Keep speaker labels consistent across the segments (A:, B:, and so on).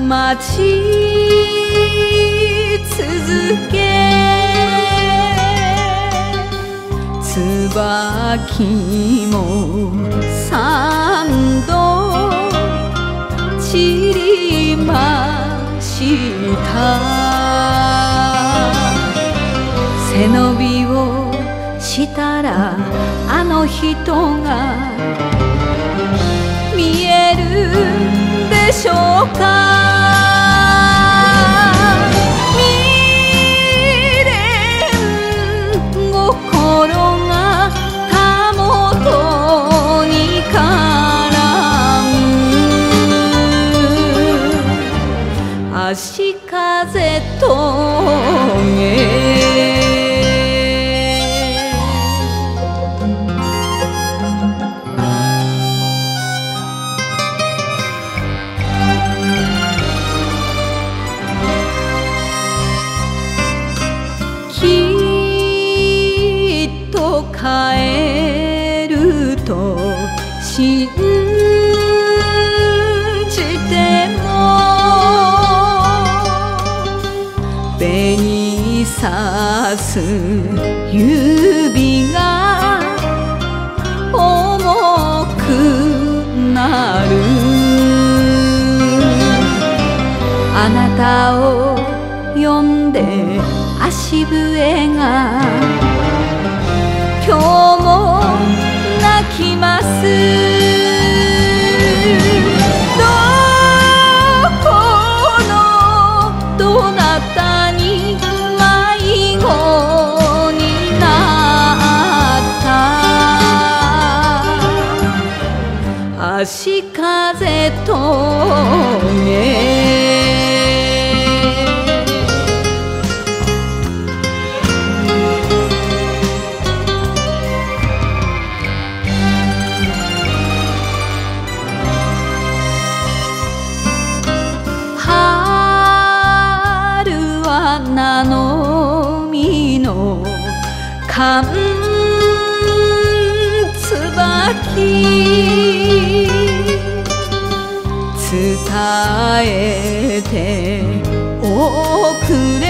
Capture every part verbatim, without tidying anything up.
A: 待ち続け椿も三度散りました背伸びをしたらあの人が見えるでしょうか未練心がたもとに絡む足風とげきっと帰ると信じても紅さす指が重くなるあなたを呼んで足笛が今日も泣きますどこのどなたに迷子になった足風とげ名の実の寒椿伝えておくれ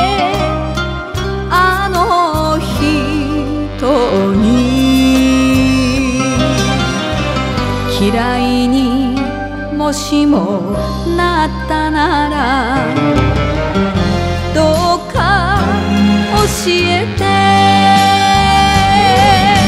A: あの人に嫌いにもしもなったならどうか教えて